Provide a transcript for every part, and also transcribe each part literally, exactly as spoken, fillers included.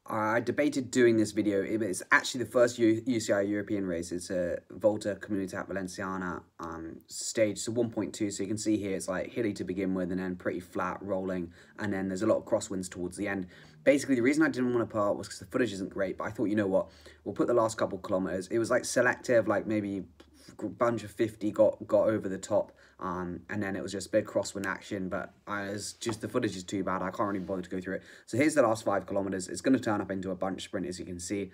I debated doing this video. It's actually the first U UCI European race. It's a Volta Comunitat Valenciana um, stage, so one point two. So you can see here it's like hilly to begin with and then pretty flat rolling. And then there's a lot of crosswinds towards the end. Basically, the reason I didn't want to part was because the footage isn't great. But I thought, you know what, we'll put the last couple kilometers. It was like selective, like maybe a bunch of fifty got got over the top, um and then it was just big crosswind action, but I was just, the footage is too bad. I can't really bother to go through it. So here's the last five kilometers. It's going to turn up into a bunch sprint, as you can see.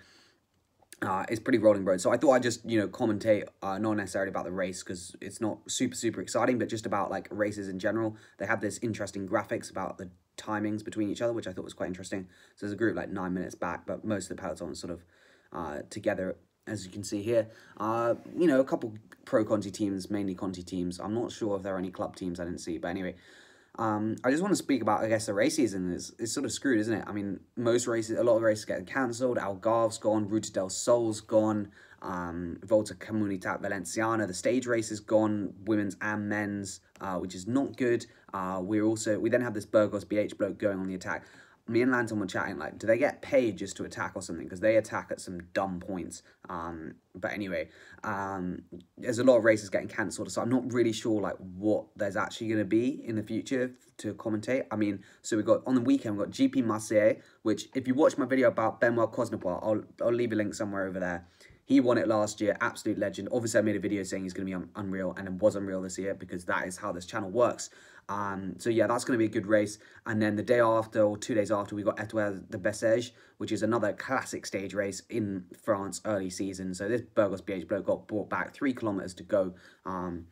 Uh, it's pretty rolling road. So I thought I'd just, you know, commentate, uh, not necessarily about the race because it's not super, super exciting, but just about like races in general. They have this interesting graphics about the timings between each other, which I thought was quite interesting. So there's a group like nine minutes back, but most of the peloton sort of uh, together, as you can see here. Uh, you know, a couple pro Conti teams, mainly Conti teams. I'm not sure if there are any club teams I didn't see, but anyway. Um, I just want to speak about, I guess, the race season is, is sort of screwed, isn't it? I mean, most races, a lot of races get cancelled. Algarve's gone, Ruta del Sol's gone, um, Volta Comunitat Valenciana, the stage race is gone, women's and men's, uh, which is not good. Uh, we're also, we then have this Burgos B H bloke going on the attack. Me and Lanton were chatting, like, do they get paid just to attack or something? Because they attack at some dumb points. Um, but anyway, um, there's a lot of races getting cancelled, so I'm not really sure, like, what there's actually going to be in the future to commentate. I mean, so we've got, on the weekend, we've got G P Marseille, which, if you watch my video about Benoit Cosnefroy, I'll, I'll leave a link somewhere over there. He won it last year, absolute legend. Obviously, I made a video saying he's going to be un unreal, and it was unreal this year because that is how this channel works. Um, so yeah, that's going to be a good race. And then the day after, or two days after, we got Etoile de Bessèges, which is another classic stage race in France early season. So this Burgos B H bloke got brought back three kilometers to go. Um,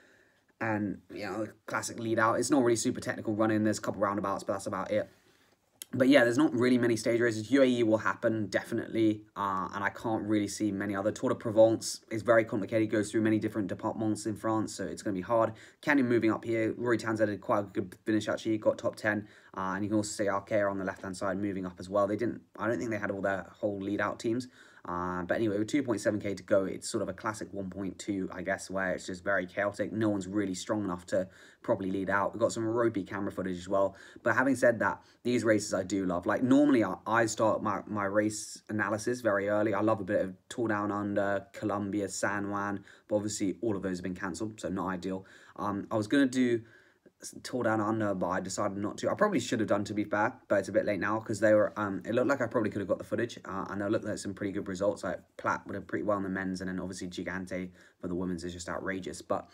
and, you know, classic lead out. It's not really super technical running. There's a couple roundabouts, but that's about it. But yeah, there's not really many stage races. U A E will happen, definitely, uh, and I can't really see many other. Tour de Provence is very complicated, goes through many different departments in France, so it's going to be hard. Canyon moving up here. Rory Tanzer did quite a good finish, actually. He got top ten, uh, and you can also see Arkea on the left-hand side moving up as well. They didn't, I don't think they had all their whole lead-out teams. Uh, but anyway, with two point seven K to go, it's sort of a classic one point two, I guess, where it's just very chaotic. No one's really strong enough to properly lead out. We've got some ropey camera footage as well. But having said that, these races I do love. Like, normally I, I start my, my race analysis very early. I love a bit of Tour Down Under, Colombia, San Juan. But obviously, all of those have been cancelled, so not ideal. Um, I was going to do Tour Down Under, but I decided not to. I probably should have done, to be fair, but it's a bit late now because they were, um, it looked like I probably could have got the footage, uh, and I looked at some pretty good results. Like Platt would have pretty well in the men's, and then obviously Gigante for the women's is just outrageous. But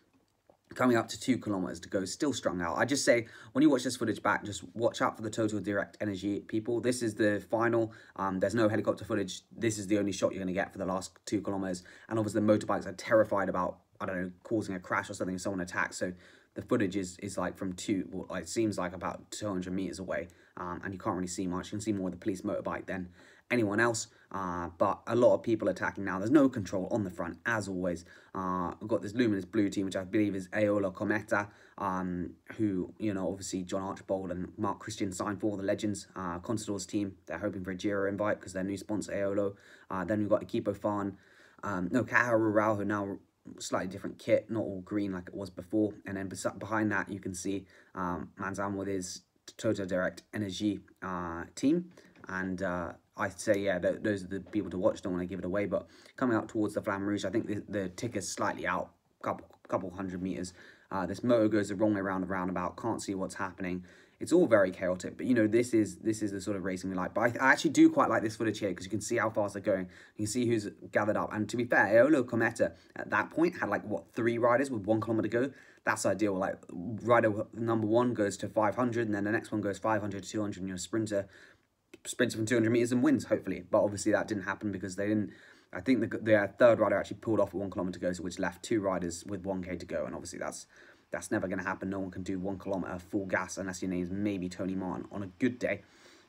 coming up to two kilometers to go, still strung out. I just say, when you watch this footage back, just watch out for the total direct energy people. This is the final. Um, there's no helicopter footage. This is the only shot you're going to get for the last two kilometers. And obviously the motorbikes are terrified about, I don't know, causing a crash or something if someone attacks. So the footage is, is like from two, well, it seems like about two hundred meters away, um, and you can't really see much. You can see more of the police motorbike than anyone else, uh, but a lot of people attacking now. There's no control on the front, as always. Uh, we've got this luminous blue team, which I believe is Aola Cometa, um, who, you know, obviously John Archibald and Mark Christian signed for, the legends. Uh, Constador's team, they're hoping for a Giro invite because their new sponsor, Aolo. Uh, then we've got Equipo Farn, um, no, Caja Rural, who now slightly different kit, not all green like it was before. And then behind that you can see um, Manzin with his Total Direct Energy uh, team, and uh, I'd say, yeah, th those are the people to watch. Don't want to give it away, but coming out towards the Flamme Rouge, I think the, the ticker's slightly out, couple couple hundred meters. Uh, this motor goes the wrong way around the roundabout, can't see what's happening. It's all very chaotic, but you know, this is this is the sort of racing we like. But I, I actually do quite like this footage here because you can see how fast they're going. You can see who's gathered up. And to be fair, Aolo Cometa at that point had like, what, three riders with one kilometer to go. That's ideal. Like, rider number one goes to five hundred, and then the next one goes five hundred to two hundred, and your sprinter sprints from two hundred meters and wins, hopefully. But obviously that didn't happen because they didn't. I think the, the third rider actually pulled off at one kilometer to go, so which left two riders with one K to go, and obviously that's That's never going to happen. No one can do one kilometer full gas unless your name's maybe Tony Martin on a good day.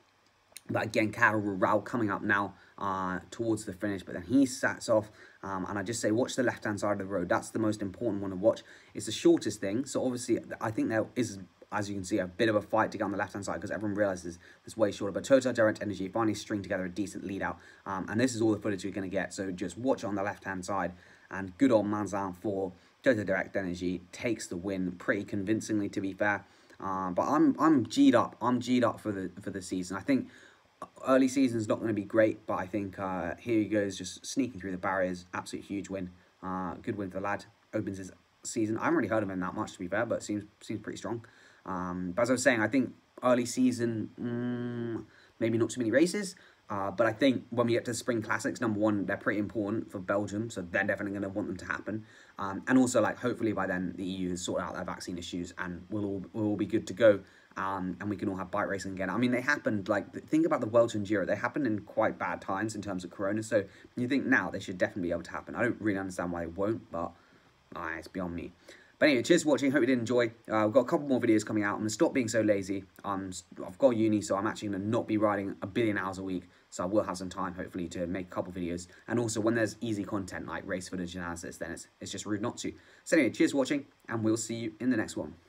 But again, Caja Rural coming up now uh, towards the finish, but then he sats off. Um, and I just say, watch the left-hand side of the road. That's the most important one to watch. It's the shortest thing. So obviously, I think there is, as you can see, a bit of a fight to get on the left-hand side because everyone realizes it's way shorter. But Total Direct Energy finally string together a decent lead out. Um, and this is all the footage you're going to get. So just watch it on the left-hand side. And good old Manzin for Total Direct Energy takes the win pretty convincingly, to be fair. Uh, but I'm I'm G'd up. I'm G'd up for the for the season. I think early season's not going to be great, but I think uh, here he goes, just sneaking through the barriers. Absolute huge win. Uh, good win for the lad. Opens his season. I haven't really heard of him that much, to be fair, but seems seems pretty strong. Um, but as I was saying, I think early season, mm, maybe not too many races. Uh, but I think when we get to Spring Classics, number one, they're pretty important for Belgium, so they're definitely going to want them to happen. Um, and also, like, hopefully by then the E U has sorted out their vaccine issues and we'll all, we'll all be good to go. Um, and we can all have bike racing again. I mean, they happened, like, think about the Welsh and Giro. They happened in quite bad times in terms of Corona, so you think now they should definitely be able to happen. I don't really understand why they won't, but uh, it's beyond me. But anyway, cheers for watching. Hope you did enjoy. Uh, we've got a couple more videos coming out. I'm going to stop being so lazy. Um, I've got uni, so I'm actually going to not be riding a billion hours a week. So I will have some time, hopefully, to make a couple videos. And also, when there's easy content like race footage analysis, then it's, it's just rude not to. So anyway, cheers for watching, and we'll see you in the next one.